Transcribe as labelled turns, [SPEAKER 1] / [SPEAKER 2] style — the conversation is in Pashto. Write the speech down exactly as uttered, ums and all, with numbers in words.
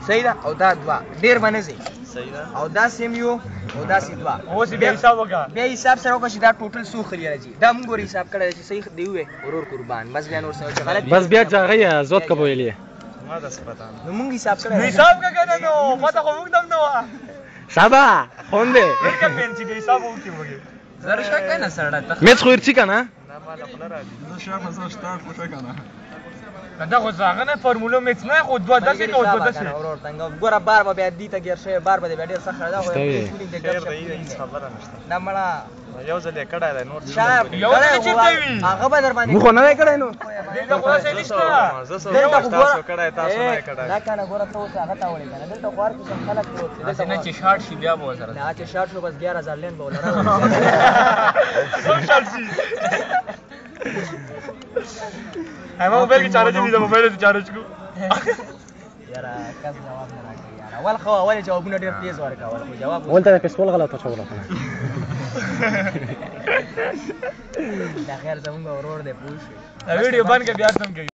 [SPEAKER 1] صحیح ده او دا دوه ډېر به نه ځي
[SPEAKER 2] صحیح ده
[SPEAKER 1] او داسې هم یو او داسې دوه
[SPEAKER 3] اوس یې بیا حساب وکړه
[SPEAKER 1] بیا حساب سره وکړه چې دا ټوټل څو خري راځي دا موږ ور حساب کړی چې صحیح دی وې ورور قربان بس بیا نور څه چې غلط
[SPEAKER 4] بس بیا ځاغی زوت کا بویلې
[SPEAKER 2] ما داسې پته
[SPEAKER 1] نو موږ حساب کړی
[SPEAKER 3] نو حساب کا کنه نو پته خو موږ دم نو
[SPEAKER 4] سبا خونده
[SPEAKER 3] ورکه پنځه کې حساب وکړو موږ
[SPEAKER 1] زره شو کنه سره ته
[SPEAKER 4] مېڅ خو ورچی کنه
[SPEAKER 2] نه ما له خپل راځي
[SPEAKER 5] زه شاید زه شتار خوښه کنه
[SPEAKER 3] دا خو ځاغه نه فارموله مېڅ نه خو دوه داسې نو دوه داسې
[SPEAKER 1] ورور څنګه ګوره بار به بیا دې ته ګیر شي بار به بیا ډېر سخت ده خو
[SPEAKER 2] خیر دی هیڅ خبره نشته
[SPEAKER 1] نه مړه
[SPEAKER 2] یو ځل یې کړی دی نور
[SPEAKER 1] شاب
[SPEAKER 3] یو ځل چیرته وي
[SPEAKER 1] هغه به در باندې
[SPEAKER 4] مخ نه کړای نو
[SPEAKER 3] دلته خو څه نشته
[SPEAKER 2] زه سو تاسو کړی تاسو نه کړی
[SPEAKER 1] دا کنه ګوره ته اوس هغه ته وړي کنه دلته خوار کې خلک پروت دي
[SPEAKER 3] داسې نه چې شارټ شي بیا به سره
[SPEAKER 1] نه چې شارټ شو بس ګیارہ ہزار لین به ولره
[SPEAKER 3] سم شارټ شي هغه موبایل کې چارج دي د موبایل ته چارج کو
[SPEAKER 1] یاره کس جواب نه راکړي یاره اول خو اول جوابونه ډېر تیز ورکول خو جواب
[SPEAKER 4] ولته پسول غلطه شوله
[SPEAKER 1] دا خیر زموږ ورور دی پوه شو
[SPEAKER 3] ویډیو باندې بیا سم کوي